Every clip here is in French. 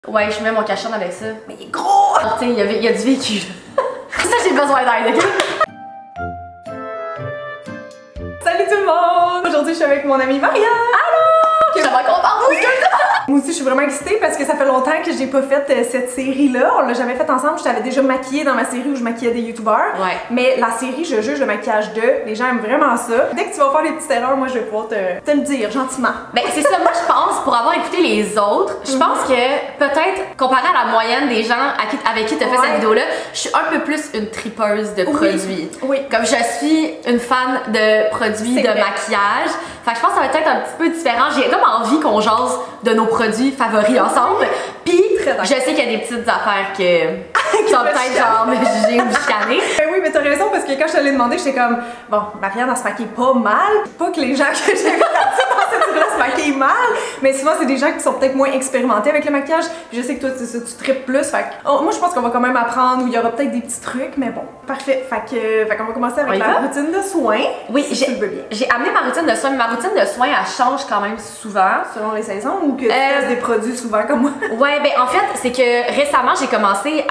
Ouais, je mets mon cachon avec ça. Mais il est gros! Tu sais, il y a du vécu. Ça, j'ai besoin d'aide, ok? Salut tout le monde! Aujourd'hui, je suis avec mon amie Marianne! Allô! Je suis vraiment contente! Oui. Moi aussi, je suis vraiment excitée parce que ça fait longtemps que j'ai pas fait cette série-là. On l'a jamais faite ensemble. Je t'avais déjà maquillée dans ma série où je maquillais des youtubeurs. Ouais. Mais la série, je juge le maquillage d'eux. Les gens aiment vraiment ça. Dès que tu vas faire des petites erreurs, moi, je vais pouvoir te le dire gentiment. Ben, c'est ça. Moi, je pense, pour avoir écouté les autres, je pense que peut-être, comparé à la moyenne des gens avec qui tu as fait cette vidéo-là, je suis un peu plus une tripeuse de produits. Oui. Comme je suis une fan de produits de maquillage. Fait que je pense que ça va être un petit peu différent. J'ai comme envie qu'on jase de nos produits favoris ensemble. Puis, je sais qu'il y a des petites affaires qui sont peut-être genre me juger ou me chicaner. Oui, mais t'as raison parce que quand je te l'ai demandé, j'étais comme, bon, Marianne, elle se maquille pas mal. Pas que les gens que j'ai regardés dans cette série-là se maquillent mal, mais souvent, c'est des gens qui sont peut-être moins expérimentés avec le maquillage. Puis je sais que toi, tu tripes plus. Fait que, moi, je pense qu'on va quand même apprendre où il y aura peut-être des petits trucs, mais bon, parfait. Fait qu'on va commencer avec la routine de soins. Oui, si tu le veux bien. J'ai amené ma routine de soins, mais ma routine de soins, elle change quand même souvent. Selon les saisons ou que tu testes des produits souvent comme moi? Ouais, ben en fait, c'est que récemment, j'ai commencé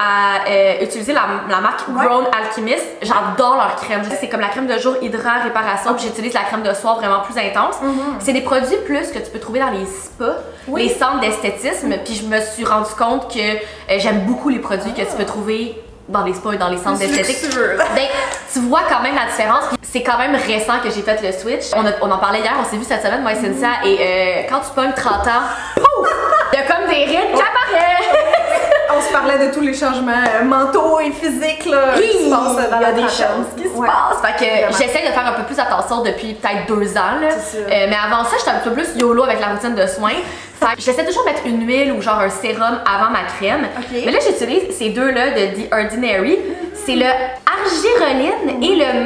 à utiliser la marque Grown Alchemist. J'adore leur crème. C'est comme la crème de jour hydra réparation, puis j'utilise la crème de soir vraiment plus intense. C'est des produits plus que tu peux trouver dans les spas, les centres d'esthétisme, puis je me suis rendu compte que j'aime beaucoup les produits que tu peux trouver dans les spas et dans les centres d'esthétique. Ben, tu vois quand même la différence. C'est quand même récent que j'ai fait le switch. On en parlait hier, on s'est vu cette semaine, moi et Cynthia, et quand tu pognes 30 ans, il y a comme des rides qui apparaissent. On se parlait de tous les changements mentaux et physiques là, qui se passent dans la des choses qui se passent. Fait que j'essaie de faire un peu plus attention depuis peut-être 2 ans. Là. Mais avant ça, j'étais un peu plus YOLO avec la routine de soins. Fait que j'essaie toujours de mettre une huile ou genre un sérum avant ma crème. Mais là, j'utilise ces deux-là de The Ordinary. C'est le argireline et le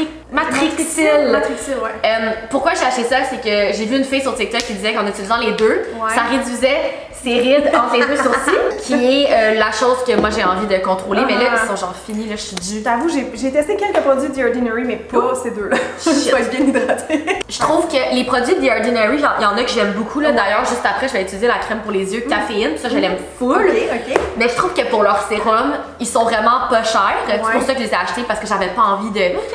Matrixyl. Matrixyl, ouais. Pourquoi j'ai acheté ça? C'est que j'ai vu une fille sur TikTok qui disait qu'en utilisant les deux, ça réduisait ses rides entre les deux sourcils, qui est la chose que moi j'ai envie de contrôler. Mais là, ils sont genre finis, là, je suis due. J'avoue, j'ai testé quelques produits The Ordinary, mais pas ces deux-là. Je vais être bien hydratée. Je trouve que les produits The Ordinary, il y en a que j'aime beaucoup. D'ailleurs, juste après, je vais utiliser la crème pour les yeux, caféine. Ça, je l'aime full. Mais je trouve que pour leur sérum, ils sont vraiment pas chers. C'est pour ça que je les ai achetés, parce que j'avais pas envie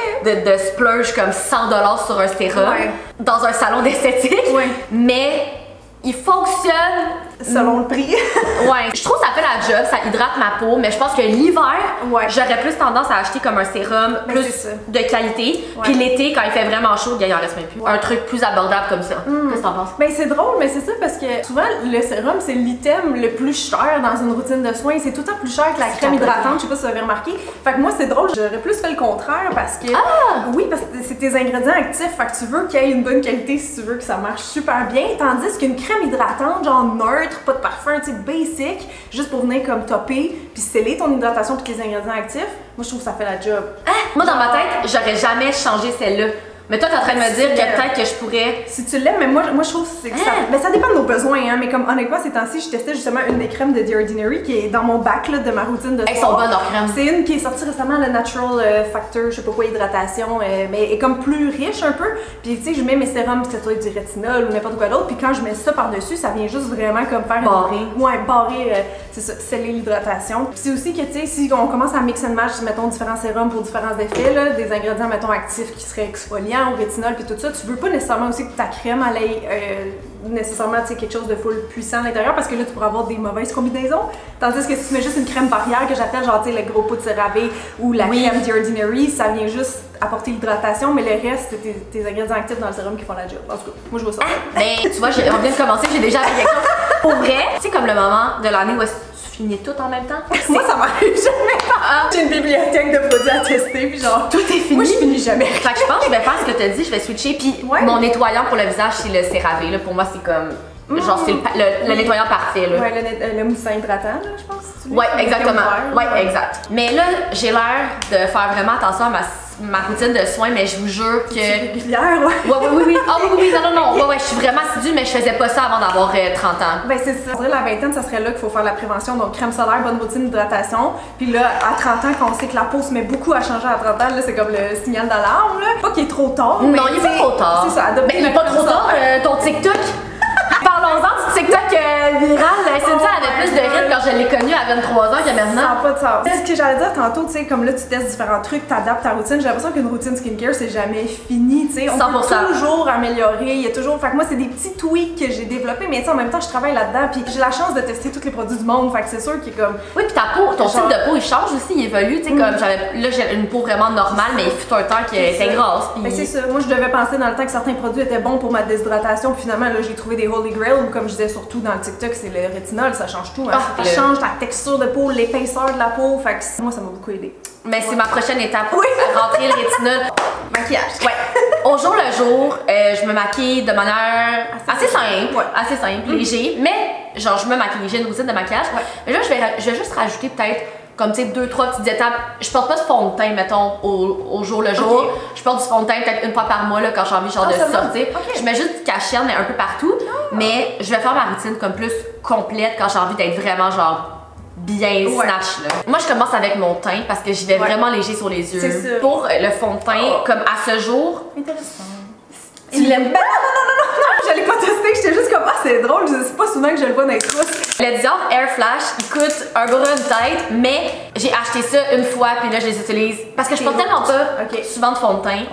de splurge comme 100$ sur un sérum dans un salon d'esthétique. Mais il fonctionne selon le prix. Ouais, je trouve que ça fait la job, ça hydrate ma peau, mais je pense que l'hiver, j'aurais plus tendance à acheter comme un sérum plus de qualité. Puis l'été, quand il fait vraiment chaud, il en reste même plus. Un truc plus abordable comme ça. Qu'est-ce que t'en penses? Ben c'est drôle, mais c'est ça parce que souvent le sérum c'est l'item le plus cher dans une routine de soins. C'est tout le temps plus cher que la crème hydratante, je sais pas si vous avez remarqué. Fait que moi c'est drôle, j'aurais plus fait le contraire parce que oui, parce que c'est tes ingrédients actifs, fait que tu veux qu'il y ait une bonne qualité si tu veux que ça marche super bien, tandis qu'une crème hydratante genre neutre, pas de parfum, tu sais, basic, juste pour venir comme topper puis sceller ton hydratation puis tes ingrédients actifs, moi je trouve que ça fait la job. Moi dans ma tête, j'aurais jamais changé celle-là. Mais toi, t'es en train de me dire que peut-être que je pourrais. Si tu l'aimes, mais moi je trouve que ça. Mais ça dépend de nos besoins, hein. Mais comme honnêtement, ces temps-ci, je testais justement une des crèmes de The Ordinary qui est dans mon bac là, de ma routine de soir. Elles sont bonnes leurs crèmes. C'est une qui est sortie récemment, le Natural Factor, je sais pas quoi, hydratation, mais elle est comme plus riche un peu. Puis tu sais, je mets mes sérums, que ce soit du rétinol ou n'importe quoi d'autre. Puis quand je mets ça par-dessus, ça vient juste vraiment comme faire barrer, c'est ça, sceller l'hydratation. Puis c'est aussi que tu sais, si on commence à mix and match, mettons différents sérums pour différents effets, là, des ingrédients, mettons actifs qui seraient exfoliants, au rétinol puis tout ça, tu veux pas nécessairement aussi que ta crème ait nécessairement quelque chose de full puissant à l'intérieur parce que là tu pourras avoir des mauvaises combinaisons. Tandis que si tu mets juste une crème barrière que j'appelle genre le gros pot de CeraVe ou la crème The Ordinary, ça vient juste apporter l'hydratation, mais le reste c'est tes ingrédients actifs dans le sérum qui font la job. En tout cas, moi je vois ça. Mais tu vois, on vient de commencer, j'ai déjà fait quelque chose. Pour vrai, c'est comme le moment de l'année où tu finis tout en même temps. Moi ça m'arrive jamais. J'ai une bibliothèque de produits à tester puis genre tout est fini. Moi je finis jamais. Fait que je pense que je vais faire ce que tu as dit, je vais switcher puis mon nettoyant pour le visage c'est le CeraVe là. Pour moi c'est comme genre c'est le nettoyant parfait là. Ouais, le moussant hydratant là, je pense. Ouais, exactement. Ouais, exact. Mais là, j'ai l'air de faire vraiment attention à ma routine de soins, mais je vous jure que. C'est régulière, oui. Ah oui, non. Ouais, je suis vraiment assidue, mais je faisais pas ça avant d'avoir 30 ans. Ben c'est ça. Je dirais la vingtaine, ça serait là qu'il faut faire la prévention. Donc crème solaire, bonne routine d'hydratation. Puis là, à 30 ans, quand on sait que la peau se met beaucoup à changer à 30 ans, là, c'est comme le signal d'alarme, là. Pas qu'il est trop tard. Non, il est pas trop tard. C'est ça, mais il est pas trop tard, ton TikTok. Parlons-en du TikTok viral. Cynthia avait plus de rythme quand je l'ai connue à 23 ans que Ça maintenant. n'a pas de sens. C'est ce que j'allais dire tantôt, tu sais, comme là tu testes différents trucs, t'adaptes ta routine. J'ai l'impression qu'une routine skincare c'est jamais fini, tu sais. On 100%. peut toujours améliorer. Il y a toujours. Fait que moi c'est des petits tweaks que j'ai développés, mais tu sais en même temps je travaille là-dedans, puis j'ai la chance de tester tous les produits du monde. Fait que c'est sûr qu'il est comme. Oui, puis ta peau, ton type de peau il change aussi, il évolue. Tu sais, comme là j'ai une peau vraiment normale, mais il fut un temps qui était grasse. Mais c'est ça. Moi je devais penser dans le temps que certains produits étaient bons pour ma déshydratation, puis finalement là j'ai trouvé des Holy Grail, ou comme je disais surtout dans le TikTok, c'est le rétinol, ça change tout. Hein. Ça change ta texture de peau, l'épaisseur de la peau. Fait que moi ça m'a beaucoup aidé. Mais c'est ma prochaine étape. Oui. Rentrer le rétinol. Maquillage. Ouais. Au jour le jour, je me maquille de manière assez simple. Ouais. Assez simple, léger. Mais genre, je me maquille. J'ai une routine de maquillage. Ouais. Mais là, je vais juste rajouter peut-être comme tu sais 2-3 petites étapes. Je porte pas de fond de teint, mettons, au jour le jour. Okay. Je porte du fond de teint peut-être une fois par mois là, quand j'ai envie genre de sortir. Okay. Je mets juste du cachet, mais un peu partout. Mais je vais faire ma routine comme plus complète quand j'ai envie d'être vraiment genre bien snatch là. Moi je commence avec mon teint parce que j'y vais vraiment léger sur les yeux. Pour le fond de teint, comme à ce jour. Intéressant. Tu l'aimes pas? Non, je l'ai pas testé, j'étais juste comme c'est drôle, c'est pas souvent que je le vois dans les trousses. Le Dior Air Flash, il coûte un bras une tête, mais j'ai acheté ça une fois puis là je les utilise parce que je porte tellement pas souvent de fond de teint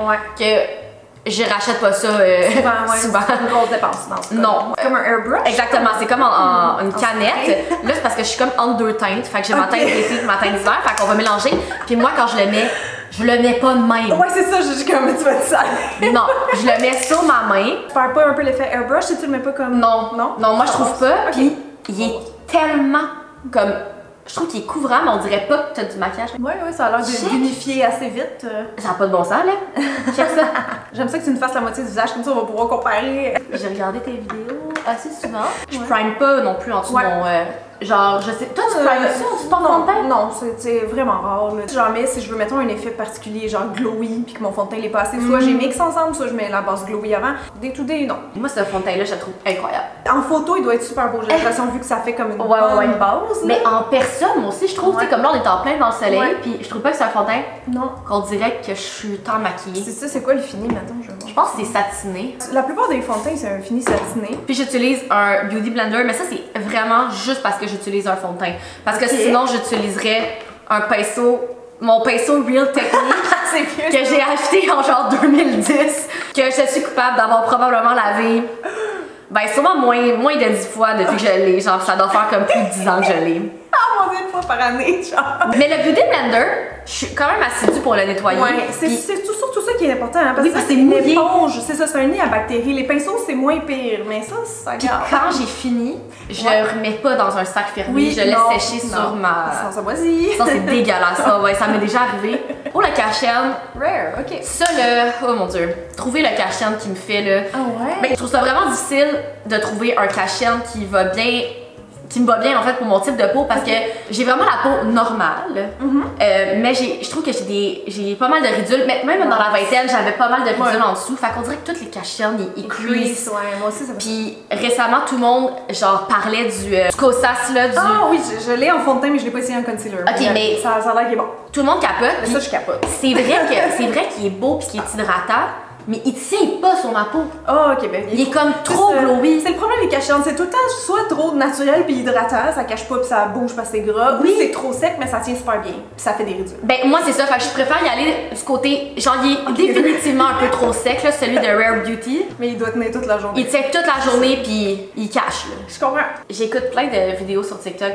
que je rachète pas ça souvent. C'est une grosse dépense, non. Comme un airbrush? Exactement, c'est comme en une canette. Là, c'est parce que je suis comme entre deux teintes. Fait que j'ai ma teinte d'été et ma teinte d'hiver. Fait qu'on va mélanger. Puis moi, quand je le mets pas de même. Ouais, c'est ça, je dis comme tu vas te saler. Non, je le mets sur ma main. Tu perds pas un peu l'effet airbrush si tu le mets pas comme. Non, moi je trouve pas. Puis il est tellement comme. Je trouve qu'il est couvrant, mais on dirait pas que t'as du maquillage. Ouais, ça a l'air d'unifier assez vite. Ça n'a pas de bon sens, là. Check ça. J'aime ça que tu nous fasses la moitié du visage, comme ça on va pouvoir comparer. J'ai regardé tes vidéos assez souvent. Je prime pas non plus en dessous de mon. Genre, je sais. Toi, tu primes ça en dessous de ton fond de teint? Non, c'est vraiment rare. Là. J'en mets si je veux, mettons, un effet particulier, genre glowy, puis que mon fond de teint l'est pas assez. Soit j'ai mix ensemble, soit je mets la base glowy avant. Day to day, non. Moi, ce fond de teint-là, je le trouve incroyable. En photo, il doit être super beau. J'ai l'impression, vu que ça fait comme une bonne base. Mais en personne, moi aussi, je trouve, tu sais, comme là, on est en plein dans le soleil, puis je trouve pas que c'est un fond de teint. Non. Qu'on dirait que je suis tant maquillée. C'est ça, c'est quoi le fini, mettons? Je pense que c'est satiné. La plupart des fonds de teint, c'est un fini satiné. Puis j'utilise un Beauty Blender, mais ça, c'est vraiment juste parce que j'utilise un fond de teint. Parce que sinon, j'utiliserais un pinceau, mon pinceau Real Technique que j'ai acheté en genre 2010, que je suis coupable d'avoir probablement lavé. Ben sûrement moins de 10 fois depuis que je l'ai. Genre, ça doit faire comme plus de 10 ans que je l'ai. Ah mon Dieu, une fois par année, genre. Mais le Beauty Blender, je suis quand même assidue pour le nettoyer. Ouais, c'est surtout ça qui est important, hein, parce que c'est une éponge, c'est ça, c'est un nid à bactéries. Les pinceaux, c'est moins pire, mais ça garde. Quand j'ai fini, je le remets pas dans un sac fermé, je laisse sécher sur ma... Ça moisit. Ça, c'est dégueulasse, ça, ça m'est déjà arrivé. Pour le cache-chien, rare, ok. Ça, là, oh mon Dieu, trouver le cache-chien qui me fait, là... Ah ouais? Ben, je trouve ça vraiment difficile de trouver un cache-chien qui va bien... qui me va bien en fait pour mon type de peau parce que j'ai vraiment la peau normale, mais je trouve que j'ai pas mal de ridules, mais même dans la vingtaine j'avais pas mal de ridules en dessous, fait qu'on dirait que toutes les cache-chiens ils crease. Ouais, moi aussi ça. Puis récemment tout le monde genre parlait du Kosas là, Ah oui, je l'ai en fond de teint mais je l'ai pas essayé en concealer. Ok, mais ça a l'air qu'il est bon. Tout le monde capote. Mais ça je capote. C'est vrai qu'il est beau puis qu'il est hydratant. Mais il tient pas sur ma peau. Oh, ok, ben il est comme trop glowy. C'est le problème des cache-chiens, c'est tout le temps soit trop naturel puis hydratant, ça cache pas puis ça bouge parce que c'est gras, ou c'est trop sec mais ça tient super bien puis ça fait des ridules. Ben moi c'est ça, fait que je préfère y aller du côté, genre il est définitivement un peu trop sec là, celui de Rare Beauty. Mais il doit tenir toute la journée. Il tient toute la journée puis il cache là. Je comprends. J'écoute plein de vidéos sur TikTok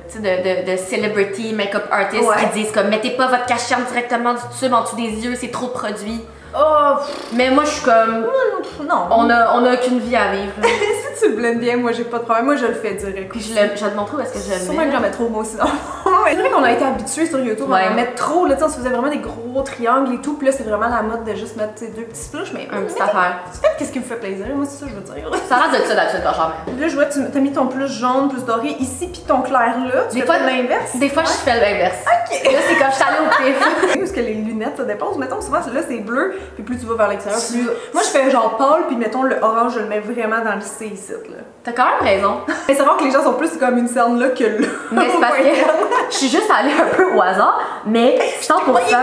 de celebrity makeup artists qui disent comme mettez pas votre cache-chien directement du tube en dessous des yeux, c'est trop de produits. Oh, mais moi je suis comme non, on a qu'une vie à vivre. Si tu le blends bien, moi j'ai pas de problème, moi je le fais direct. Puis je vais te montrer où est-ce que je le mets. Sûrement que j'en mets trop moi aussi. C'est vrai qu'on a été habitués sur YouTube à en mettre trop, là, on se faisait vraiment des gros triangles et tout, puis là c'est vraiment la mode de juste mettre deux petits splouches, mais un petit affaire. Tu fais qu'est-ce qui me fait plaisir, moi c'est ça que je veux dire. Ça reste de ça d'habitude quand j'en mets. Là je vois tu as mis ton plus jaune, plus doré ici, puis ton clair là, tu fais l'inverse. Des fois je fais l'inverse. Ok. Là c'est comme je suis allée au pif. Parce que les lunettes ça dépose, mettons souvent là c'est bleu, puis plus tu vas vers l'extérieur, plus... Moi je fais genre pâle, puis mettons le orange je le mets vraiment dans le C ici là. T'as quand même raison. Mais c'est rare que les gens sont plus comme une scène là que là. Mais c'est parce que je suis juste allée un peu au hasard, mais 100% tu m'as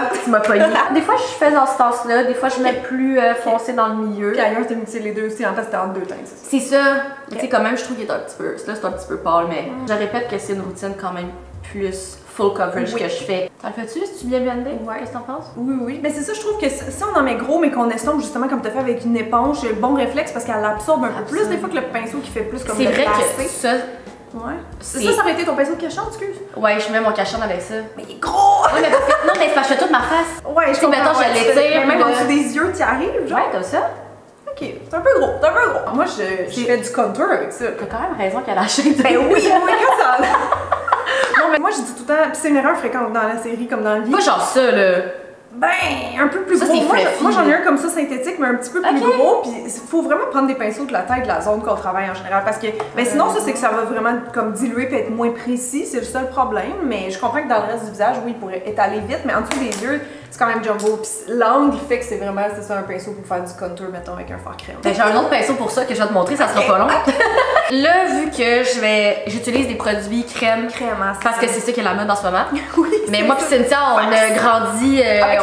pogné. Des fois, je fais dans ce sens-là, des fois, je mets plus foncé dans le milieu. Puis ailleurs, t'as mixé les deux aussi, en fait, c'était entre deux teintes, c'est ça? C'est ça. Tu sais, quand même, je trouve qu'il est un petit peu. Là, c'est un petit peu pâle, mais je répète que c'est une routine quand même plus full coverage que je fais. T'en le fais-tu si tu bien blendé? Ouais. Qu'est-ce que t'en penses? Oui, oui. Mais c'est ça, je trouve que si on en met gros, mais qu'on estompe justement comme tu as fait avec une éponge, c'est le bon réflexe parce qu'elle absorbe un peu plus des fois que le pinceau qui fait plus comme c'est le vrai glacé. que ça. Ouais. Ça aurait été ton pinceau de cachan, excuse? Ouais, je mets mon cachan avec ça. Mais il est gros! Ouais, mais parce que, non, mais c'est parce que je fais toute ma face. Ouais, je comprends. Mettons, je l'étire. Mais même en dessous des yeux, tu arrives, genre? Ouais, comme ça. Ok, c'est un peu gros, c'est un peu gros. Moi, je fais du contour avec ça. T'as quand même raison qu'elle a acheté. Ben oui, quand ça. Non, mais moi, je dis tout le temps, pis c'est une erreur fréquente dans la série comme dans la vie. Pas genre ça, là. Ben, un peu plus ça, gros. C'est moi j'en ai un comme ça synthétique, mais un petit peu plus gros. Puis il faut vraiment prendre des pinceaux de la taille de la zone qu'on travaille en général. Parce que, ben sinon, ça, c'est que ça va vraiment comme diluer puis être moins précis. C'est le seul problème. Mais je comprends que dans le reste du visage, oui, il pourrait étaler vite. Mais en dessous des yeux, c'est quand même jumbo. Puis l'angle, il fait que c'est vraiment, c'est ça, un pinceau pour faire du contour, mettons, avec un fard crème. Ben, j'ai un autre pinceau pour ça que je vais te montrer, ça sera pas long. Là, vu que j'utilise des produits crème, parce que c'est ça qui est la mode en ce moment. Oui, mais moi pis Cynthia, on a grandi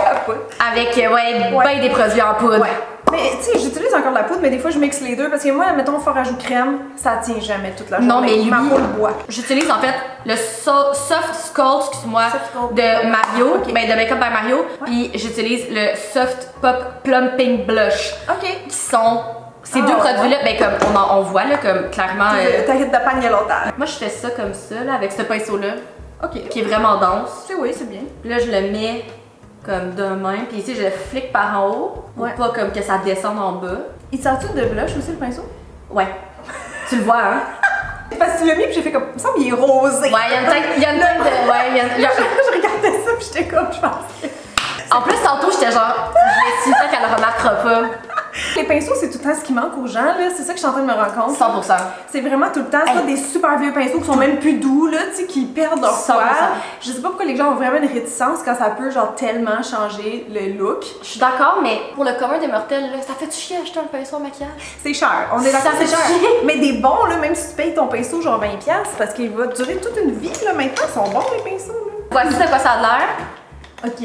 avec ben des produits en poudre. Ouais. Mais tu sais, j'utilise encore de la poudre, mais des fois je mixe les deux parce que moi, mettons, fort ajout crème, ça tient jamais toute la journée. Non, mais lui, ma peau le boit. J'utilise en fait le Soft Sculpt, excuse-moi, de Mario, ben de Makeup by Mario, puis j'utilise le Soft Pop Plumping Blush. Ok. Qui sont ces deux produits-là, ben comme on voit là, comme clairement. T'as hit de panne il y a longtemps. Moi, je fais ça comme ça, là, avec ce pinceau-là. Ok. Qui est vraiment dense. Oui, c'est bien. Puis là, je le mets comme de même, puis ici, je le flique par en haut, pour pas comme que ça descende en bas. Il te sert-tu de blush aussi, le pinceau? Ouais. Tu le vois, hein? Parce que tu l'as mis, puis j'ai fait comme. Il me semble qu'il est rosé. Ouais, il y a une teinte de. Ouais, je regardais ça, puis j'étais comme, je pense. En plus, tantôt, j'étais genre, je l'ai qu'elle le remarquera pas. Les pinceaux, c'est tout le temps ce qui manque aux gens, là. C'est ça que je suis en train de me rendre compte. 100%. C'est vraiment tout le temps, soit des super vieux pinceaux qui sont même plus doux, là, tu sais, qui perdent leur poids. Je sais pas pourquoi les gens ont vraiment une réticence quand ça peut, genre, tellement changer le look. Je suis d'accord, mais pour le commun des mortels, là, ça fait-tu chier acheter un pinceau à maquillage? C'est cher. On est d'accord, c'est cher. Mais des bons, là, même si tu payes ton pinceau, genre 20$, parce qu'il va durer toute une vie, là, maintenant, ils sont bons, les pinceaux, là. Voici de quoi ça a l'air. Ok,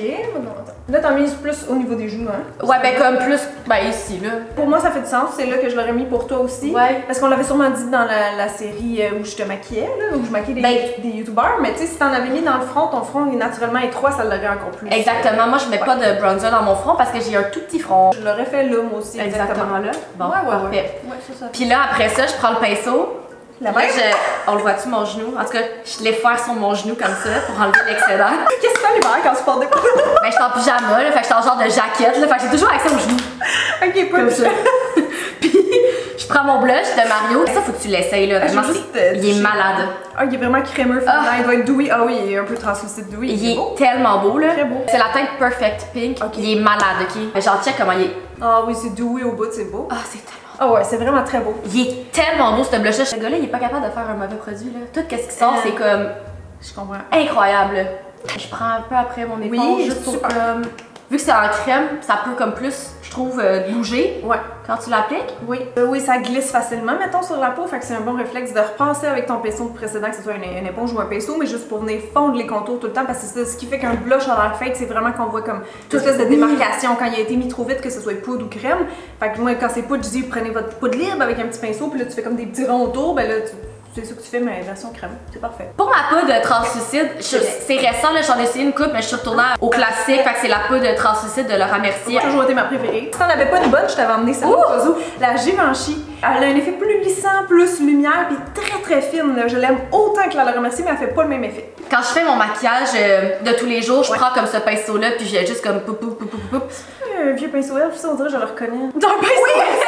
là t'en mises plus au niveau des joues, hein? Ouais, ben comme plus, ben ici, là. Pour moi, ça fait du sens, c'est là que je l'aurais mis pour toi aussi. Ouais. Parce qu'on l'avait sûrement dit dans la série où je te maquillais, là, où je maquillais des youtubeurs, mais tu sais, si t'en avais mis dans le front, ton front est naturellement étroit, ça l'aurait encore plus. Exactement, moi je mets pas de bronzer dans mon front parce que j'ai un tout petit front. Je l'aurais fait là, moi aussi. Exactement là. Bon, parfait. Ouais, c'est ça. Puis là, après ça, je prends le pinceau. Là, on le voit-tu mon genou? En tout cas, je l'effaire sur mon genou comme ça pour enlever l'excédent. Qu'est-ce que tu fais l'hiver quand tu portes des pantalons? Ben, je suis en pyjama, là, fait que je suis en genre de jaquette, là, fait que j'ai toujours accès au genou. Ok, pas comme ça. Puis, je prends mon blush de Mario. Ça, faut que tu l'essayes, là. Vraiment, il est malade. Ah, il est vraiment crémeux, il doit être dewy. Ah oui, il est un peu translucide dewy. Il est tellement beau, là. Très beau. C'est la teinte Perfect Pink. Il est malade, ok? Genre, check comment il est. Ah oui, c'est dewy au bout, c'est beau. Ah, c'est tellement. Ah ouais, c'est vraiment très beau. Il est tellement beau, ce blush-là. Ce gars-là, il est pas capable de faire un mauvais produit, là. Tout ce qui sort, c'est comme. Je comprends. Incroyable. Je prends un peu après mon éponge, juste pour comme. Vu que c'est en crème, ça peut comme plus, je trouve, bouger. Ouais. Quand tu l'appliques. Oui. Oui, ça glisse facilement, mettons, sur la peau. Fait que c'est un bon réflexe de repasser avec ton pinceau précédent, que ce soit une éponge ou un pinceau, mais juste pour venir fondre les contours tout le temps. Parce que c'est ce qui fait qu'un blush a l'air fake, c'est vraiment qu'on voit comme toute espèce de démarcation quand il a été mis trop vite, que ce soit poudre ou crème. Fait que moi, quand c'est poudre, je dis prenez votre poudre libre avec un petit pinceau, puis là, tu fais comme des petits ronds autour, ben là, c'est ça que tu fais, mais version crème. C'est parfait. Pour ma poudre translucide, c'est récent, là, j'en ai essayé une coupe, mais je suis retournée au classique, fait que c'est la poudre translucide de Laura Mercier. Ça a toujours été ma préférée. Si t'en avais pas une bonne, je t'avais emmené celle la Givenchy. Elle a un effet plus lissant, plus lumière, puis très très fine. Là. Je l'aime autant que la Laura Mercier, mais elle fait pas le même effet. Quand je fais mon maquillage de tous les jours, je prends comme ce pinceau-là, puis j'ai juste comme poup poup poup poup poup. Un vieux pinceau elf, ça on dirait que je le reconnais. D'un pinceau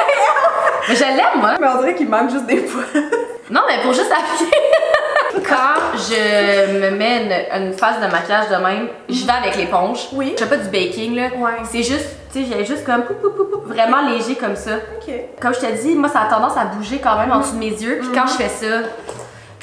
mais je l'aime, moi. Mais on dirait qu'il manque juste des poils. Non, mais pour juste appliquer. Quand je me mets une phase de maquillage de même, je vais avec l'éponge. Oui. Je fais pas du baking, là. Ouais. C'est juste, tu sais, j'ai juste comme poup, poup, poup, poup, vraiment léger comme ça. Ok. Comme je te dis, moi, ça a tendance à bouger quand même en dessous de mes yeux. Puis quand je fais ça,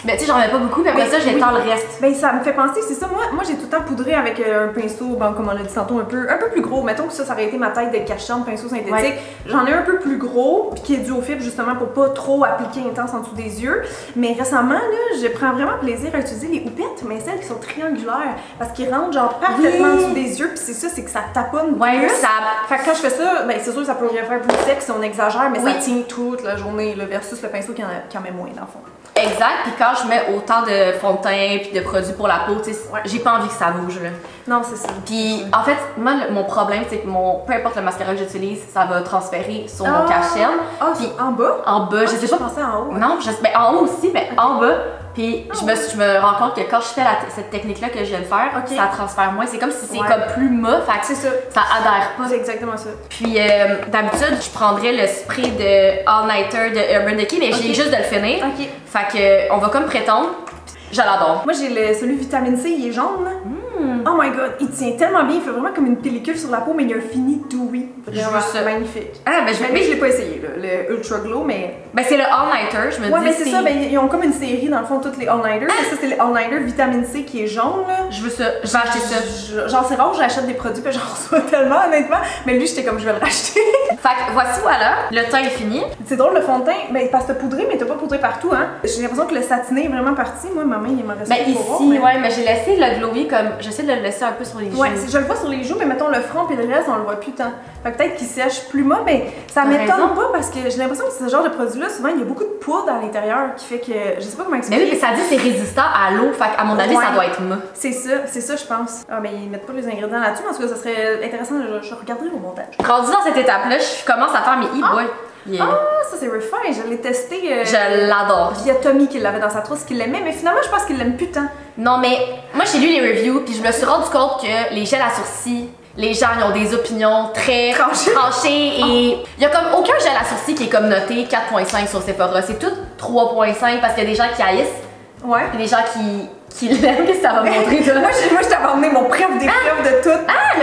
Mais tu sais, j'en mets pas beaucoup, mais après ça, j'étends le reste. Ben, ça me fait penser, c'est ça. Moi j'ai tout le temps poudré avec un pinceau, bon, comme on l'a dit tantôt, un peu plus gros. Mettons que ça aurait été ma taille de cachetone, pinceau synthétique. Ouais. J'en ai un peu plus gros, puis qui est dû au fibre justement pour pas trop appliquer intense en dessous des yeux. Mais récemment, là, je prends vraiment plaisir à utiliser les houpettes, mais celles qui sont triangulaires, parce qu'ils rentrent genre parfaitement en dessous des yeux, puis c'est ça, c'est que ça taponne plus. Ça... Fait que quand je fais ça, ben c'est sûr que ça peut faire plus sec si on exagère, mais ça tient toute la journée, là, versus le pinceau qui en met moins dans le fond. Exact, puis quand je mets autant de fond de teint puis de produits pour la peau, tu sais, j'ai pas envie que ça bouge là. Non, c'est ça. Puis en fait, moi mon problème c'est que peu importe le mascara que j'utilise, ça va transférer sur mon cache-cerne. Ah, puis en bas? En bas, je sais pas. Je pensais en haut. Non, ben, en haut aussi, mais en bas. Puis je me rends compte que quand je fais cette technique-là que je viens de faire, ça transfère moins. C'est comme si c'est comme plus mat, fait que ça adhère pas. C'est exactement ça. Puis d'habitude, je prendrais le spray de All Nighter de Urban Decay, mais j'ai juste de le finir. Fait que on va comme prétendre. Je l'adore. Moi j'ai celui vitamine C, il est jaune là. Oh my god, il tient tellement bien, il fait vraiment comme une pellicule sur la peau, mais il a un fini dewy. Vraiment magnifique. Ah, ben je l'ai pas essayé, là, le Ultra Glow, mais. Ben c'est le All Nighter, je me dis. Ouais, mais c'est ça, ben ils ont comme une série dans le fond, toutes les All Nighters. Ça, c'est le All Nighter vitamine C qui est jaune, là. Je veux ça, je vais acheter ça. Genre, c'est rare que j'achète des produits, puis j'en reçois tellement, honnêtement. Mais lui, j'étais comme, je vais le racheter. Fait que voici, voilà, le teint est fini. C'est drôle, le fond de teint, ben parce que t'as poudré, mais t'as pas poudré partout, hein. J'ai l'impression que le satiné est vraiment parti. Moi, ma main, il m'en reste ben ici, ouais, mais j'ai laissé le glowy comme. J'essaie de le laisser un peu sur les joues. Ouais, je le vois sur les joues, mais mettons le front et le reste, on le voit plus tant. Fait que peut-être qu'il sèche plus mat, mais ça m'étonne pas parce que j'ai l'impression que ce genre de produit-là, souvent, il y a beaucoup de poudre à l'intérieur qui fait que. Je sais pas comment expliquer. Mais oui, mais ça dit que c'est résistant à l'eau, fait qu'à mon avis, ça doit être mat. C'est ça, je pense. Ah, mais ils mettent pas les ingrédients là-dessus, mais en tout cas, ça serait intéressant, je regarderai au montage. Rendu dans cette étape-là, je commence à faire mes e-boy. Ah, ça c'est Refine, je l'ai testé. Je l'adore. Il y a Tommy qui l'avait dans sa trousse, qui l'aimait, mais finalement, je pense qu'il l'aime plus tant. Non, mais moi j'ai lu les reviews, puis je me suis rendu compte que les gels à sourcils, les gens ils ont des opinions très tranchées et il y a comme aucun gel à sourcils qui est comme noté 4.5 sur Sephora. C'est tout 3.5 parce qu'il y a des gens qui haïssent. Ouais. Et des gens qui l'aiment, qu'est-ce que ça va montrer toi? moi je t'avais emmené mon préf des preuves de tout. Ah,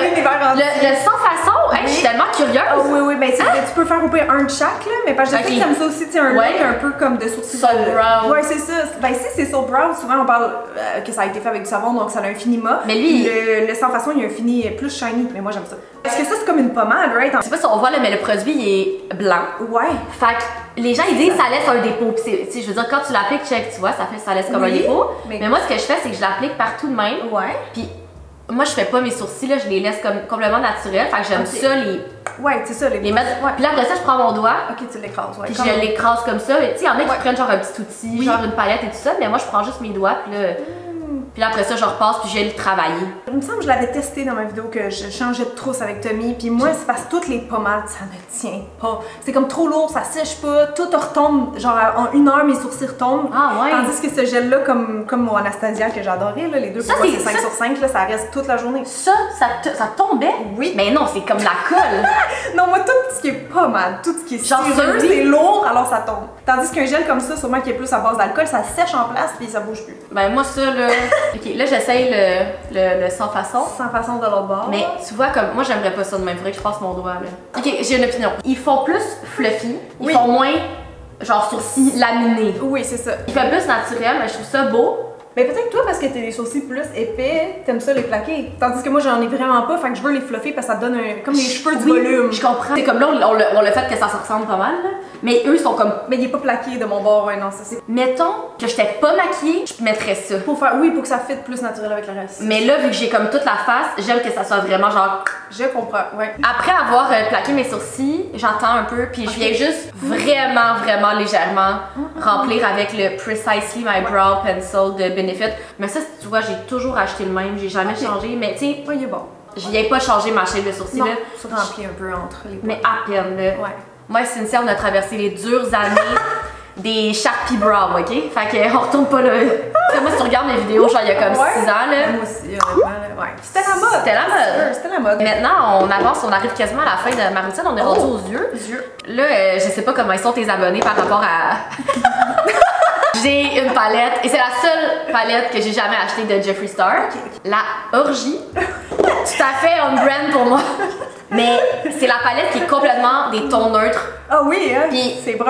le sans façon, je suis tellement curieuse. Ah oui, oui, mais tu peux faire au pire un de chaque, là, mais parce que je sais que t'aimes ça aussi, tu sais, un look un peu comme de sourcils. Soul brow. Ouais, c'est ça. Ben si c'est soul brow, souvent on parle que ça a été fait avec du savon, donc ça a un fini mat. Mais lui, le sans façon, il y a un fini plus shiny, mais moi j'aime ça. Parce que ça c'est comme une pommade, right? Je sais pas si on voit là, mais le produit il est blanc. Ouais. Fait que les gens ils disent ça laisse un dépôt. Puis je veux dire, quand tu l'appliques, check, tu vois, ça laisse comme un dépôt. Mais moi ce que je fais, c'est que je l'applique partout de même. Ouais. Puis moi je fais pas mes sourcils là, je les laisse comme complètement naturels. Fait que j'aime ça les. Ouais, c'est ça, les mettre. Puis là après ça, je prends mon doigt. Ok, tu l'écrases, ouais. Puis je l'écrase comme ça. Tu sais, il y en a qui prennent genre un petit outil, genre une palette et tout ça, mais moi je prends juste mes doigts. Puis là après ça, je repasse puis je vais le travailler. Il me semble que je l'avais testé dans ma vidéo que je changeais de trousse avec Tommy. Puis moi, c'est parce que toutes les pommades, ça ne tient pas. C'est comme trop lourd, ça sèche pas. Tout retombe, genre en 1 heure, mes sourcils retombent. Ah ouais. Tandis que ce gel-là, comme mon Anastasia que j'adorais, les deux, pour moi c'est 5 sur 5, là, ça reste toute la journée. Ça tombait? Oui. Mais non, c'est comme la colle. Non, moi, tout ce qui est pommade, tout ce qui est cireux, c'est lourd, alors ça tombe. Tandis qu'un gel comme ça, sûrement qui est plus à base d'alcool, ça sèche en place puis ça bouge plus. Ben moi ça là, ok, là j'essaye le sans façon. Sans façon de l'autre bord. Mais tu vois comme moi j'aimerais pas ça de même, faudrait que je passe mon doigt là. Ok, j'ai une opinion. Ils font plus fluffy, ils font moins genre sourcils laminés. Oui, c'est ça. Ils font plus naturel, mais je trouve ça beau. Mais peut-être toi, parce que t'as des sourcils plus épais, t'aimes ça les plaquer. Tandis que moi, j'en ai vraiment pas, fait que je veux les fluffer parce que ça donne comme les cheveux du volume. Je comprends. C'est comme là, on l'a fait que ça se ressemble pas mal, là. Mais eux, ils sont comme. Mais il est pas plaqué de mon bord, ouais, non, ça c'est. Mettons que j'étais pas maquillée, je mettrais ça. Pour faire, oui, pour que ça fitte plus naturel avec le reste. Mais là, vu que j'ai comme toute la face, j'aime que ça soit vraiment genre. Je comprends, ouais. Après avoir plaqué mes sourcils, j'attends un peu, puis je viens juste vraiment légèrement remplir avec le Precisely My Brow Pencil de Benefit. Mais ça, tu vois, j'ai toujours acheté le même, j'ai jamais changé, mais tu sais, il est bon. Je viens pas changer ma shape de sourcils là. Ça remplit un peu entre les points. Mais à peine là. Ouais. Moi et Cynthia, on a traversé les dures années des Sharpie Brow, ok? Fait qu'on retourne pas là. Moi, si tu regardes mes vidéos, genre il y a comme 6 ans là. Moi aussi, honnêtement, ouais. C'était la mode. C'était la mode. Maintenant, on avance, on arrive quasiment à la fin de ma routine, on est rendu aux yeux. Là, je sais pas comment ils sont tes abonnés par rapport à. J'ai une palette, et c'est la seule palette que j'ai jamais achetée de Jeffree Star. La Orgie. Tout à fait on brand pour moi. Mais c'est la palette qui est complètement des tons neutres. Ah oui, hein? Puis c'est brun.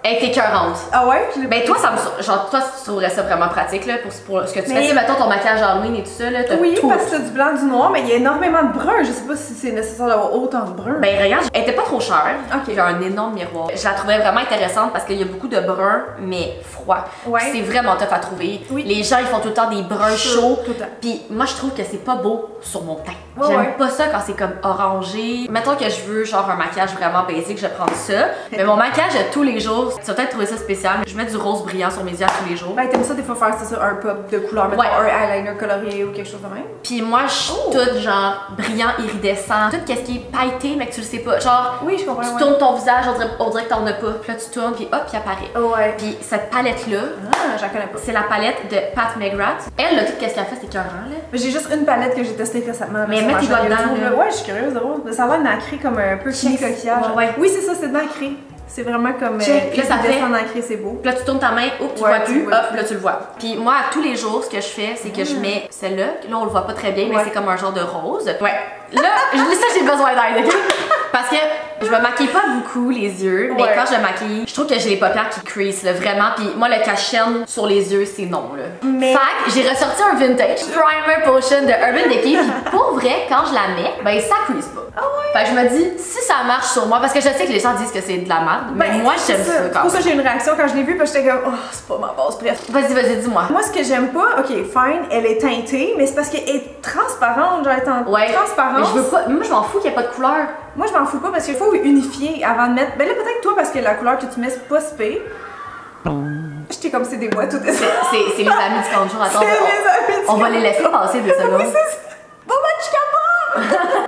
Elle est écœurante. Ah ouais? Ben toi, genre, toi, tu trouverais ça vraiment pratique là, pour ce que tu fais. Mettons ton maquillage Halloween et tout ça, là, oui, tout. parce que t'as du blanc, du noir, mais il y a énormément de brun. Je sais pas si c'est nécessaire d'avoir autant de brun. Ben regarde, elle était pas trop chère. Ok. Il y a un énorme miroir. Je la trouvais vraiment intéressante parce qu'il y a beaucoup de brun, mais froid. Ouais. C'est vraiment tough à trouver. Oui. Les gens, ils font tout le temps des bruns chauds. Tout le temps. Puis moi, je trouve que c'est pas beau sur mon teint. Ouais, J'aime ouais. pas ça quand c'est comme orangé. Mettons que je veux genre un maquillage vraiment basique, je vais prendre ça. Mais mon maquillage de tous les jours, tu vas peut-être trouver ça spécial, mais je mets du rose brillant sur mes yeux tous les jours. Ben, t'aimes ça des fois faire, c'est ça, un pop de couleur, mettons, Ouais. un eyeliner coloré ou quelque chose de même? Puis moi, je suis toute genre brillant, iridescent, tout ce qui est pailleté, mais que tu le sais pas. Genre, Oui, je comprends. tu tournes ton visage, on dirait que t'en as pas. Puis là, tu tournes, puis hop, il apparaît. Ouais. Puis cette palette-là, Ah, j'en connais pas. c'est la palette de Pat McGrath. Elle, là, tout ce qu'elle fait, c'est écœurant, là. J'ai juste une palette que j'ai testée récemment. Mais sur mets ma tes doigts chaîne dedans, YouTube, là. Ouais, je suis curieuse de voir. Ça a l'air nacré comme un peu chili coquillage. Ouais. Oui, c'est ça, c'est nacré. C'est vraiment comme Check. Puis là, ça fait- nacré, c'est beau. Puis là, tu tournes ta main, hop, tu Ouais, vois tu plus, vois hop, plus. là, tu le vois. Puis moi, à tous les jours, ce que je fais, c'est que je mets celle-là. Là, on le voit pas très bien, mais Ouais. c'est comme un genre de rose. Ouais. Là, ça, j'ai besoin d'aide, ok? Parce que je me maquille pas beaucoup les yeux, mais Ouais. quand je me maquille, je trouve que j'ai les paupières qui crease, là, vraiment. Puis moi, le cache-chaîne sur les yeux, c'est non, là. Mais- Fait que j'ai ressorti un vintage primer potion de Urban Decay. Puis pour vrai, quand je la mets, ben ça crease pas. Ah ouais? Fait que je me dis, si ça marche sur moi, parce que je sais que les gens disent que c'est de la merde, mais Ben, moi, c'est j'aime ça C'est quand pour ça même. que j'ai eu une réaction quand je l'ai vue, parce que j'étais comme, oh, c'est pas ma base, bref. Vas-y, dis-moi. Moi, ce que j'aime pas, ok, fine, elle est teintée, mais c'est parce qu'elle est transparente, genre, elle est en Ouais. transparence. Mais je veux pas. Moi, je m'en fous qu'il n'y ait pas de couleur. Moi, je m'en fous pas parce qu'il faut unifier avant de mettre. Ben là, peut-être toi, parce que la couleur que tu mets, c'est pas si pire. J'étais comme c'est des boîtes tout ça. C'est les amis du compte jour. Attends, C'est les amis du on va les laisser passer 2 secondes. Oui, c'est ça. Bon, ben, je suis capable!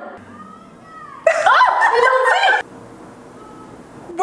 Bon!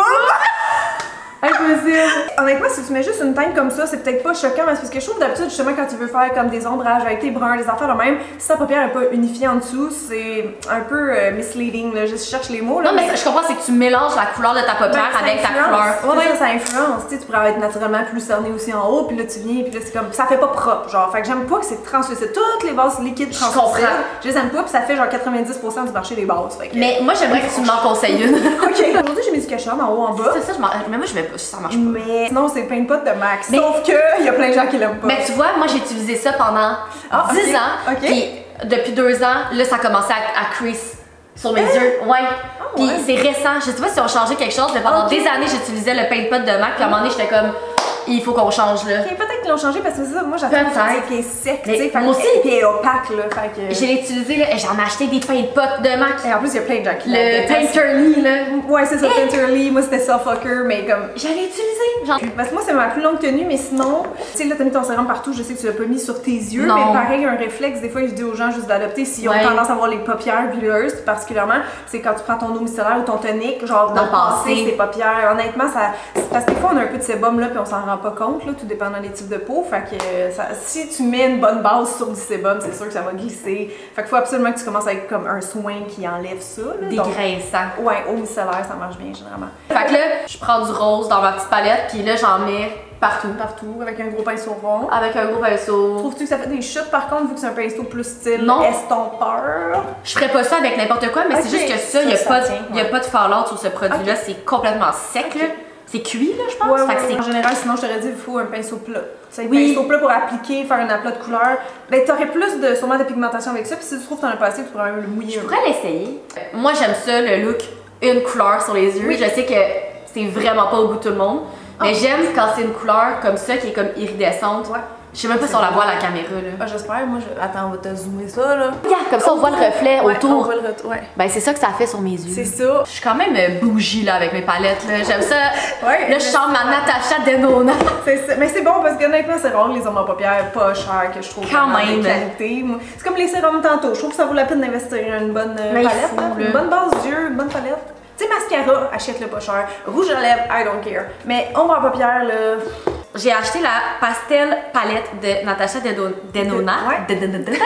Impossible! Honnêtement, si tu mets juste une teinte comme ça, c'est peut-être pas choquant, mais c'est parce que je trouve d'habitude, justement, quand tu veux faire comme des ombrages avec tes bruns, des affaires de même, si ta paupière est pas unifiée en dessous, c'est un peu misleading, là. Je cherche les mots, là. Non, mais je comprends, c'est que tu mélanges la couleur de ta paupière Ben, ça avec ta influence. couleur. C'est ça, ça influence. Tu sais, tu pourrais être naturellement plus cerné aussi en haut, puis là tu viens, puis là c'est comme. Ça fait pas propre, genre. Fait que j'aime pas que c'est translucide. Toutes les bases liquides Je translucides, comprends. je les aime pas, puis ça fait genre 90% du marché des bases. Fait que... Mais moi, j'aimerais que tu m'en conseilles une. Ok, aujourd'hui j'ai mis du cache-œil en haut, en bas. C'est ça, mais moi, je mets pas, ça marche pas. Mais sinon, c'est paint pot de max. Mais- Sauf que il y a plein de gens qui l'aiment pas. Mais tu vois, moi, j'ai utilisé ça pendant 10 ok, ans. ok. Puis depuis 2 ans, là, ça a commencé à crease sur mes yeux. Ouais. Puis ouais. c'est récent. Je sais pas si on changé quelque chose, mais pendant Ok. des années, j'utilisais le paint pot de MAC. Puis à un moment donné, j'étais comme, il faut qu'on change là. Ok, peut-être qu'ils l'ont changé parce que c'est ça, moi j'attends Peut-être. qu'elle est sec, tu Mais sais. fait moi que- aussi. Puis elle est opaque, là. Fait que. Je l'ai utilisé là, et j'en ai acheté des paint pots de MAC. Et en plus, il y a plein de gens qui Le détestent. Painterly là. Ouais, c'est ça, Painterly. Moi, c'était Suffocker, mais comme. J'allais utiliser. Genre, Parce que moi, c'est ma plus longue tenue, mais sinon, tu sais, là, t'as mis ton sérum partout, je sais que tu l'as pas mis sur tes yeux, Non. mais pareil, un réflexe, des fois, je dis aux gens juste d'adopter s'ils Ouais. ont tendance à avoir les paupières huileuses, particulièrement, c'est quand tu prends ton eau micellaire ou ton tonique, genre, D'en d'en passer passer. tes paupières. Honnêtement, ça. Parce que des fois, on a un peu de sébum, là, puis on s'en rend pas compte, là, tout dépendant des types de peau. Fait que si tu mets une bonne base sur du sébum, c'est sûr que ça va glisser. Fait qu'il faut absolument que tu commences avec comme un soin qui enlève ça, là. Donc, dégraissant. ouais, eau micellaire, ça marche bien, généralement. Fait que là, je prends du rose dans ma petite palette, puis là, j'en mets partout. Partout, avec un gros pinceau rond. Avec un gros pinceau. Trouves-tu que ça fait des chutes par contre, vu que c'est un pinceau plus style Non. estompeur? Je ferais pas ça avec n'importe quoi, mais Ok. c'est juste que ça, il Ça tient, y a pas de fallout sur ce produit-là, c'est complètement sec, là. C'est cuit, là, je pense. Ouais, Fait que ouais. En c'est... général, sinon, je t'aurais dit, il faut un pinceau plat. Tu sais, un Oui. pinceau plat pour appliquer, faire un aplat de couleur. Ben, t'aurais plus de, sûrement de pigmentation avec ça, puis si tu trouves que t'en as pas assez, tu pourrais même le mouiller Je un peu. pourrais l'essayer. Moi, j'aime ça, le look, une couleur sur les yeux. Oui. Je sais que c'est vraiment pas au goût de tout le monde, mais j'aime quand c'est une couleur comme ça, qui est comme iridescente. Ouais. Je sais même pas si on la voit à la caméra, là. Ah, j'espère, moi, attends, on va te zoomer ça, là. Regarde, comme ça, on voit le reflet Ouais, on autour. voit le retour, ouais. Ben, c'est ça que ça fait sur mes yeux. C'est ça. Je suis quand même bougie, là, avec mes palettes, là. J'aime ça. Ouais, Là, je chante ma Natasha Denona. C'est ça. Mais c'est bon parce qu'honnêtement, c'est rare les hommes en paupières pas chers que je trouve Quand vraiment même. de qualité. Moi, c'est comme les sérums tantôt. Je trouve que ça vaut la peine d'investir une bonne Mais il palette. faut, Hein? là. Une bonne base d'yeux, une bonne palette. Tu sais, mascara, achète-le pas cher. Rouge à lèvres, I don't care. Mais ombre en paupières, là. J'ai acheté la pastel palette de Natasha Denona. Ouais.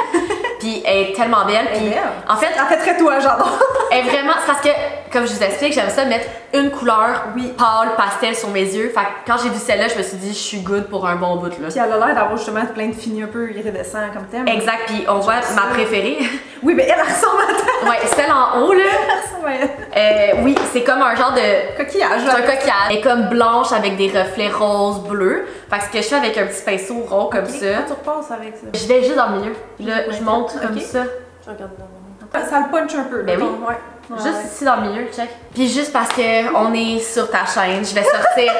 Puis elle est tellement belle. Elle est Puis belle. en fait, En fait, très toi, j'adore. elle est vraiment. C'est parce que, comme je vous explique, j'aime ça mettre une couleur pâle, pastel sur mes yeux. Fait que quand j'ai vu celle-là, je me suis dit, je suis good pour un bon bout, là. Puis elle a l'air d'avoir justement plein de finis un peu iridescents comme thème. Exact. Puis on voit ma préférée. Oui, mais elle ressemble à ta. Ouais, celle en haut, là. Elle ressemble Oui, c'est comme un genre de... Coquillage. C'est un coquillage. Elle est comme blanche avec des reflets roses, bleus. Fait que ce que je fais avec un petit pinceau rond comme ça... Comment tu repasses avec ça? Je vais juste dans le milieu. Là, je monte comme ça. Je regarde là. Ça le punch un peu. Ben oui. Ouais. Juste ici dans le milieu, check. Puis juste parce qu'on est sur ta chaîne, je vais sortir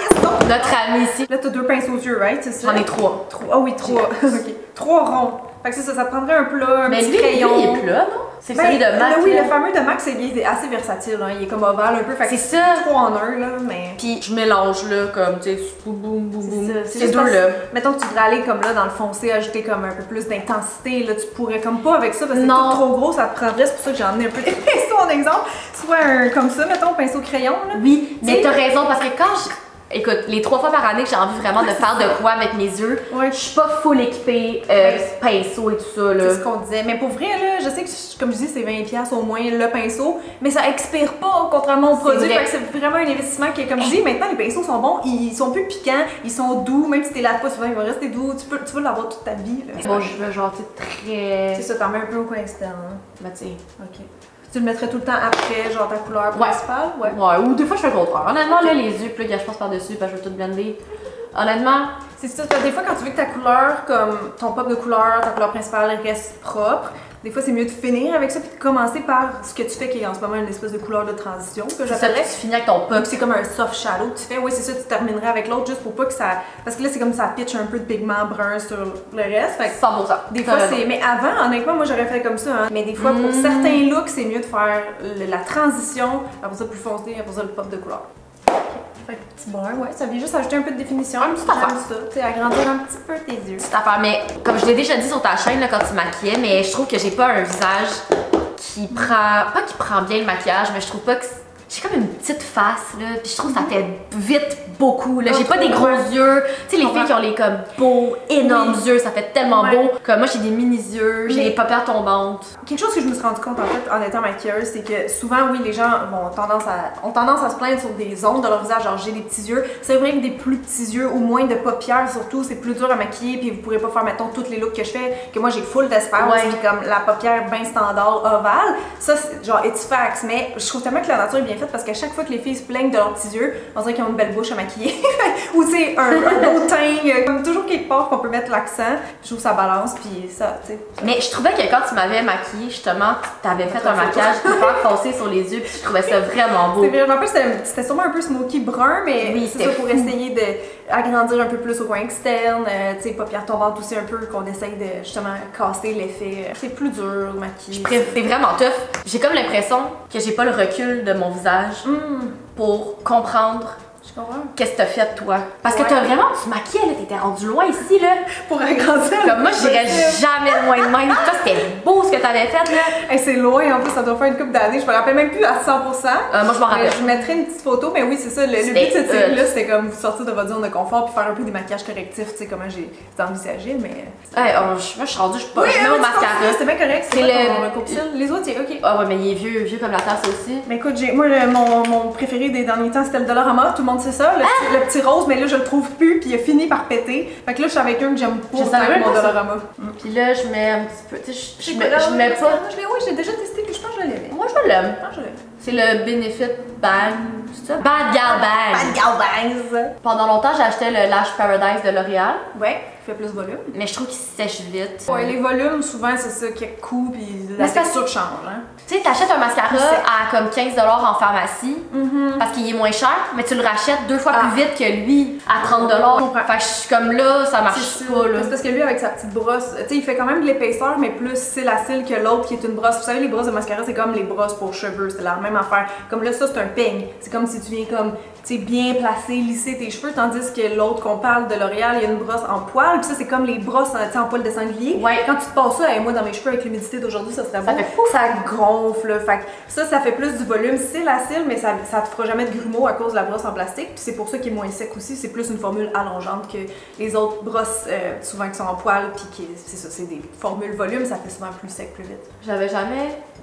notre ami ici. Là, t'as 2 pinceaux aux yeux, right? C'est ça? J'en ai 3. Ah oui, 3. Ok. 3 ronds. Fait que ça te prendrait un plat, un petit crayon. Mais lui, il est plat, non? C'est celui de Mac. Oui, le fameux de Mac, il est assez versatile. Hein. Il est comme ovale un peu. C'est ça. 3 en 1, là, mais... Puis je mélange, là, comme, tu sais, boum, boum, boum, boum. C'est deux, là. Mettons que tu voudrais aller comme là dans le foncé, ajouter comme un peu plus d'intensité. Là, tu pourrais comme pas avec ça parce que c'est tout trop gros, ça te prendrait. C'est pour ça que j'ai emmené un peu de pinceau en exemple. Soit comme ça, mettons, pinceau crayon. Là. Oui, mais t'as raison parce que quand je... Écoute, les 3 fois par année que j'ai envie vraiment de faire de quoi avec mes yeux, je suis pas full équipée, pinceau et tout ça. C'est ce qu'on disait. Mais pour vrai, là, je sais que, comme je dis, c'est 20$ au moins le pinceau, mais ça expire pas contrairement au produit. Fait que c'est vraiment un investissement qui est, comme je dis, maintenant les pinceaux sont bons, ils sont plus piquants, ils sont doux, même si t'es là pas souvent, ils vont rester doux. Tu peux l'avoir toute ta vie. Là. Bon, je veux genre, tu très. C'est ça, t'en mets un peu au coin externe. Hein. Ben, tu sais. Ok. Tu le mettrais tout le temps après, genre ta couleur principale? Ouais, ou des fois je fais le contraire. Honnêtement, là, les yeux, puis là, je passe par-dessus, puis je vais tout blender. Honnêtement, c'est ça. Des fois, quand tu veux que ta couleur, comme ton pop de couleur, ta couleur principale reste propre, des fois, c'est mieux de finir avec ça puis de commencer par ce que tu fais qui est en ce moment une espèce de couleur de transition que j'appellerais. Tu finis avec ton pop. C'est comme un soft shadow que tu fais. Oui, c'est ça, tu terminerais avec l'autre juste pour pas que ça... Parce que là, c'est comme ça pitch un peu de pigment brun sur le reste. Fait que 100%. Des fois, c'est... Mais avant, honnêtement, moi, j'aurais fait comme ça. Hein. Mais des fois, pour certains looks, c'est mieux de faire la transition, après ça plus foncé, après ça le pop de couleur. Fait que petit brun, ouais, ça vient juste ajouter un peu de définition. Un petit affaire. Ça, tu sais, agrandir un petit peu tes yeux. Petite affaire, mais comme je l'ai déjà dit sur ta chaîne là, quand tu maquillais, mais je trouve que j'ai pas un visage qui prend, pas qui prend bien le maquillage, mais je trouve pas que j'ai comme une petite face là, puis je trouve que ça fait vite beaucoup là. J'ai pas des gros yeux, tu sais les filles qui ont les comme beaux, énormes yeux, ça fait tellement beau. Comme moi j'ai des mini yeux, j'ai des paupières tombantes. Quelque chose que je me suis rendu compte en fait en étant maquilleuse, c'est que souvent oui les gens ont tendance à se plaindre sur des zones de leur visage, genre j'ai des petits yeux. C'est vrai que des plus petits yeux ou moins de paupières surtout, c'est plus dur à maquiller puis vous pourrez pas faire mettons tous les looks que je fais, que moi j'ai full d'espace puis comme la paupière bien standard ovale, ça c'est genre it's facts, mais je trouve tellement que la nature est bien faite parce qu'à chaque fois que les filles se plaignent de leurs petits yeux, on dirait qu'ils ont une belle bouche à maquiller ou c'est un beau teint, comme toujours quelque part qu'on peut mettre l'accent. Je trouve que ça balance puis ça, tu sais. Mais je trouvais que quand tu m'avais maquillée, justement, t'avais fait un maquillage hyper foncé sur les yeux puis je trouvais ça vraiment beau. C'est vrai, en plus c'était sûrement un peu smoky brun, mais oui, c'est ça pour essayer d'agrandir un peu plus au coin externe, tu sais, paupières tombantes aussi un peu, qu'on essaye de justement casser l'effet. C'est plus dur de maquiller. C'est vraiment tough. J'ai comme l'impression que j'ai pas le recul de mon visage pour comprendre qu'est-ce que t'as fait toi. Parce que t'as vraiment, tu maquillais là, t'étais rendu loin ici là. Pour agrandir. Comme moi j'irais jamais loin de même. Toi c'était beau ce que t'avais fait là. Hey, c'est loin en plus, ça doit faire une couple d'années. Je me rappelle même plus à 100%. Moi je m'en rappelle. Je mettrai une petite photo, mais oui c'est ça. Le but de cette série-là c'était comme vous sortir de votre zone de confort puis faire un peu des maquillages correctifs, tu sais comment j'ai envisagé, mais. Moi je suis rendue, je mets au mascara. C'est bien correct. C'est le les autres, ok. Ah ouais mais il est vieux comme la tasse aussi. Mais écoute, moi mon préféré des derniers temps c'était le Dollarama, tout le monde sait ça, le petit rose, mais là je le trouve plus puis il a fini par péter. Fait que là je suis avec un que j'aime pas mon Dollarama. Puis là je mets un petit peu, tu sais je mets pas. Oui, j'ai déjà testé puis je pense que je l'aimais. Moi je l'aime. C'est le Benefit Bang, c'est ça? Bad Gal Bang. Bad Gal Bangs. Pendant longtemps j'ai acheté le Lash Paradise de L'Oréal. Ouais, il fait plus de volume. Mais je trouve qu'il sèche vite. Ouais, les volumes souvent c'est ça, quelques coups puis la texture change. Hein? Tu sais, t'achètes un mascara à comme 15$ en pharmacie parce qu'il est moins cher, mais tu le rachètes 2 fois plus vite que lui à 30$. Fait que je suis comme là, ça marche pas là. C'est parce que lui avec sa petite brosse, tu sais, il fait quand même de l'épaisseur, mais plus cils à cils que l'autre qui est une brosse. Vous savez, les brosses de mascara, c'est comme les brosses pour cheveux, c'est la même affaire. Comme là, ça c'est un peigne. C'est comme si tu viens comme, tu sais, bien placer, lisser tes cheveux, tandis que l'autre qu'on parle de L'Oréal, il y a une brosse en poil, puis ça c'est comme les brosses en poil de sanglier. Ouais. Quand tu te passes ça, moi dans mes cheveux avec l'humidité d'aujourd'hui, ça serait beau. Ça gonfle, là. Fait que ça fait plus du volume, cils à cils, mais ça te fera jamais de grumeaux à cause de la brosse en plastique. Puis c'est pour ça qu'il est moins sec aussi. C'est plus une formule allongeante que les autres brosses, souvent qui sont en poil, puis c'est ça, c'est des formules volume, ça fait souvent plus sec, plus vite. J'avais jamais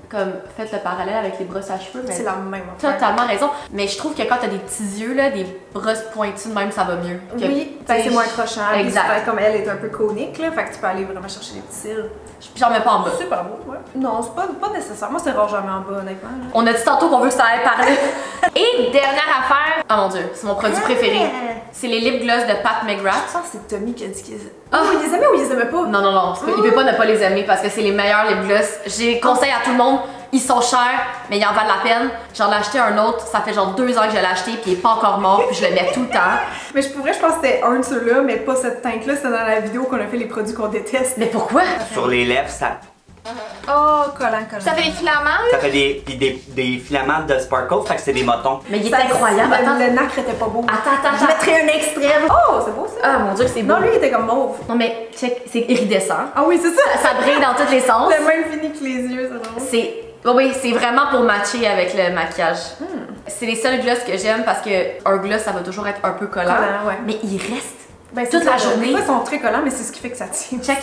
comme faites le parallèle avec les brosses à cheveux. C'est la même affaire. Totalement raison. Mais je trouve que quand t'as des petits yeux, là, des brosses pointues de même, ça va mieux. Oui, c'est moins accrochant. Exact. Comme elle est un peu conique, là, fait que tu peux aller vraiment chercher des petits cils. Puis j'en mets pas en bas. Super beau, ouais. Non, c'est pas nécessaire. Moi, c'est rare jamais en bas, honnêtement. Là. On a dit tantôt qu'on veut que ça aille par là. Et dernière affaire, oh mon dieu, c'est mon produit préféré. C'est les lip gloss de Pat McGrath. Je pense que c'est Tommy qui a dit qu'ils il les aimait ou ils les aimaient pas? Non, non, non. Il peut pas ne pas les aimer parce que c'est les meilleurs lip gloss. J'ai conseil à tout le monde. Ils sont chers, mais ils en valent la peine. J'en ai acheté un autre, ça fait genre 2 ans que je l'ai acheté, puis il est pas encore mort, puis je le mets tout le temps. Mais je pense que c'était un de ceux-là, mais pas cette teinte-là. C'était dans la vidéo qu'on a fait les produits qu'on déteste. Mais pourquoi? Sur les lèvres, ça Oh, collant. Ça fait des filaments, ça fait des filaments de sparkle, fait que c'est des motons. Mais il est incroyable. Attends, Le nacre était pas beau. attends. Je mettrais un extrait. Oh, c'est beau ça. Ah mon dieu, c'est beau. Non, lui, il était comme mauve. Non, mais check, c'est iridescent. Ah oui, c'est ça. Ça brille dans tous les sens. Le même fini que les yeux, c'est drôle. C'est. Oui, c'est vraiment pour matcher avec le maquillage. C'est les seuls gloss que j'aime parce que un gloss, ça va toujours être un peu collant. Collant, ouais. Mais il reste Ben, toute la journée. Des fois, ils sont très collants, mais c'est ce qui fait que ça tient. Check.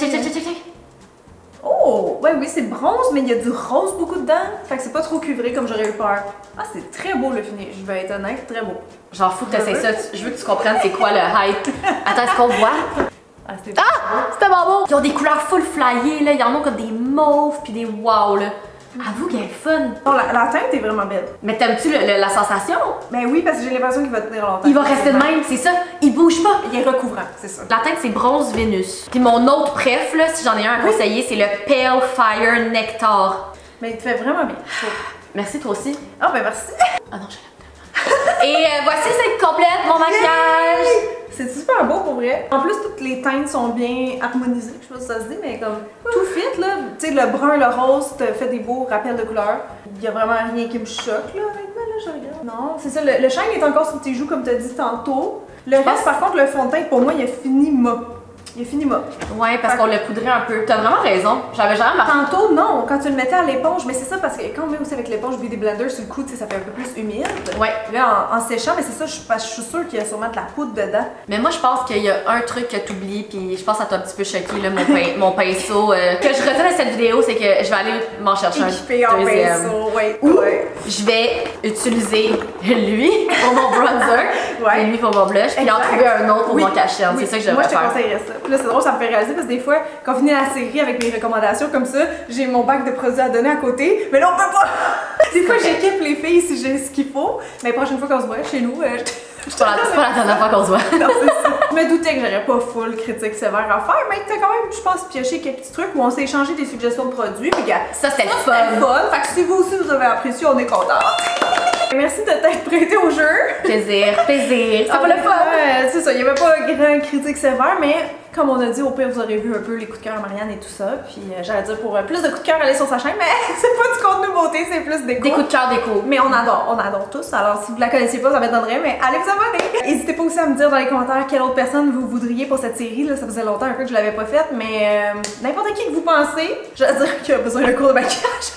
Oh, ouais, oui, c'est bronze, mais il y a du rose beaucoup dedans. Fait que c'est pas trop cuivré comme j'aurais eu peur. Ah, c'est très beau le finish. Je vais être honnête, très beau. Genre, faut que t'essayes ça. Je veux que tu comprennes c'est quoi le hype. Attends, est-ce qu'on voit? Ah, c'était C'était pas beau! Ils ont des couleurs full flyées, là. Ils en ont comme des mauves puis des wow, là. Avoue qu'elle est fun. Bon, la teinte est vraiment belle. Mais t'aimes-tu la sensation? Ben oui, parce que j'ai l'impression qu'il va tenir longtemps. Il va rester de même, c'est ça. Il bouge pas. Il est recouvrant, c'est ça. La teinte, c'est Bronze Vénus. Puis mon autre préf, là, si j'en ai un à conseiller, c'est le Pale Fire Nectar. Mais il te fait vraiment bien. Merci, toi aussi. Ah, ben merci. Ah non, je l'aime. Et voici, c'est complète, mon maquillage. C'est super beau pour vrai. En plus, toutes les teintes sont bien harmonisées. Je sais pas si ça se dit, mais comme tout fit là. Tu sais, le brun, le rose te fait des beaux rappels de couleurs. Il y a vraiment rien qui me choque là, honnêtement, là, je regarde. Non, c'est ça. Le shine est encore sur tes joues, comme tu as dit tantôt. Le reste, par contre, le fond de teint, pour moi, il a fini mop. Il a fini mop. Ouais, parce qu'on le poudrait un peu. T'as vraiment raison. J'avais jamais remarqué. Tantôt, non, quand tu le mettais à l'éponge, mais c'est ça parce que quand on met aussi avec l'éponge Beauty Blender sur le cou, tu sais, ça fait un peu plus humide. Ouais. Là, en séchant, mais c'est ça, je suis sûre qu'il y a sûrement de la poudre dedans. Mais moi, je pense qu'il y a un truc que t'oublies, puis je pense que ça t'a un petit peu choqué, là, mon pinceau. Que je retiens de cette vidéo, c'est que je vais aller m'en chercher Équipé un en deuxième. pinceau, ouais. Ou Ouais. je vais utiliser lui pour mon bronzer, Ouais. et lui pour mon blush, puis en Exact. trouver un autre pour Oui. mon cache-cerne. Oui. C'est ça que je Moi, devrais je te faire. conseillerais ça. Puis là, c'est drôle, ça me fait réaliser parce que des fois, quand on finit la série avec mes recommandations comme ça, j'ai mon bac de produits à donner à côté, mais là, on peut pas! Des fois, j'équipe les filles si j'ai ce qu'il faut, mais la prochaine fois qu'on se voit chez nous, C'est pas la dernière fois qu'on se voit. non, c'est ça. Je me doutais que j'aurais pas full critique sévère à faire, mais t'as quand même, je pense, pioché quelques petits trucs où on s'est échangé des suggestions de produits, puis gars, Ça, c'était le c'était fun. le fun. Fait que si vous aussi vous avez apprécié, on est contents. Merci de t'être prêté au jeu. Plaisir. C'est pas le fun. C'est ça, il n'y avait pas grand critique sévère, mais comme on a dit, au pire, vous aurez vu un peu les coups de cœur à Marianne et tout ça. Puis j'allais dire pour plus de coups de cœur, allez sur sa chaîne, mais c'est pas du contenu beauté, c'est plus des Des coups de cœur déco. mais on adore tous. Alors si vous la connaissiez pas, ça m'étonnerait, mais allez vous abonner. N'hésitez pas aussi à me dire dans les commentaires quelle autre personne vous voudriez pour cette série. Là, ça faisait longtemps un peu que je l'avais pas faite, mais n'importe qui que vous pensez, je veux dire qui a besoin d'un cours de maquillage.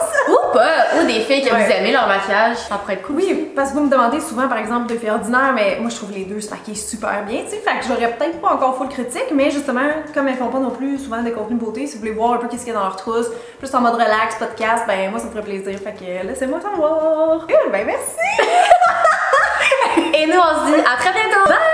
Ou pas. Ou des filles que Ouais. vous aimez leur maquillage. Ça pourrait être cool. Oui, parce que vous me demandez souvent, par exemple, deux filles ordinaires, mais moi je trouve les deux se maquillent super bien, tu sais. Fait que j'aurais peut-être pas encore full critique, mais justement, comme elles font pas non plus souvent des contenus beauté, si vous voulez voir un peu qu'est-ce qu'il y a dans leur trousse, plus en mode relax, podcast, ben moi ça me ferait plaisir. Fait que laissez-moi savoir. Ben merci! Et nous, on se dit à très bientôt. Bye!